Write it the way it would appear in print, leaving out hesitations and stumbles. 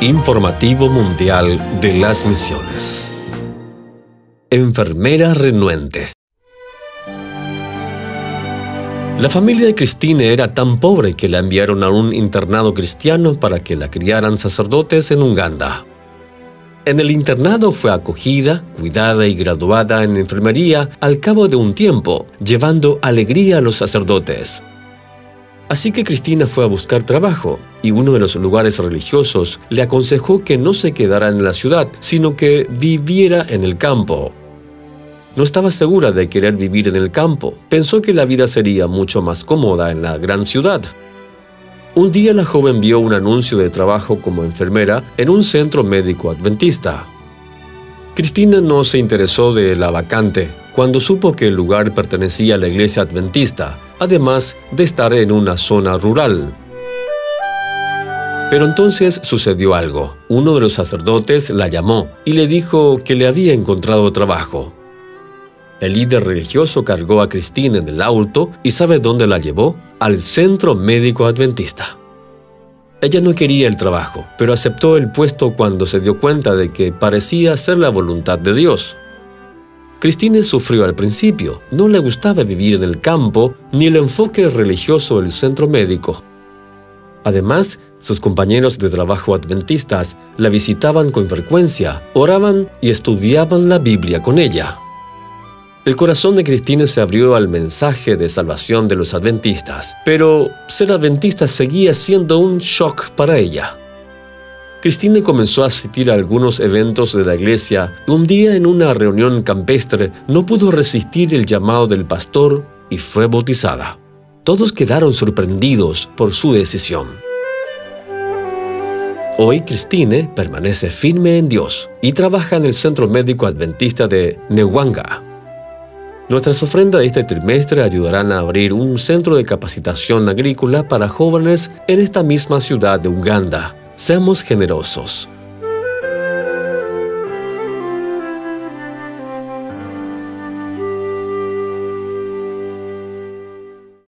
Informativo Mundial de las Misiones. Enfermera renuente. La familia de Christine era tan pobre que la enviaron a un internado cristiano para que la criaran sacerdotes en Uganda. En el internado fue acogida, cuidada y graduada en enfermería al cabo de un tiempo, llevando alegría a los sacerdotes. Así que Christine fue a buscar trabajo, y uno de los lugares religiosos le aconsejó que no se quedara en la ciudad, sino que viviera en el campo. No estaba segura de querer vivir en el campo. Pensó que la vida sería mucho más cómoda en la gran ciudad. Un día la joven vio un anuncio de trabajo como enfermera en un centro médico adventista. Christine no se interesó de la vacante cuando supo que el lugar pertenecía a la iglesia adventista, además de estar en una zona rural. Pero entonces sucedió algo. Uno de los sacerdotes la llamó y le dijo que le había encontrado trabajo. El líder religioso cargó a Christine en el auto y ¿sabe dónde la llevó? Al centro médico adventista. Ella no quería el trabajo, pero aceptó el puesto cuando se dio cuenta de que parecía ser la voluntad de Dios. Christine sufrió al principio. No le gustaba vivir en el campo ni el enfoque religioso del centro médico. Además, sus compañeros de trabajo adventistas la visitaban con frecuencia, oraban y estudiaban la Biblia con ella. El corazón de Christine se abrió al mensaje de salvación de los adventistas, pero ser adventista seguía siendo un shock para ella. Christine comenzó a asistir a algunos eventos de la iglesia y un día en una reunión campestre no pudo resistir el llamado del pastor y fue bautizada. Todos quedaron sorprendidos por su decisión. Hoy Christine permanece firme en Dios y trabaja en el Centro Médico Adventista de Newanga. Nuestras ofrendas de este trimestre ayudarán a abrir un centro de capacitación agrícola para jóvenes en esta misma ciudad de Uganda. Seamos generosos.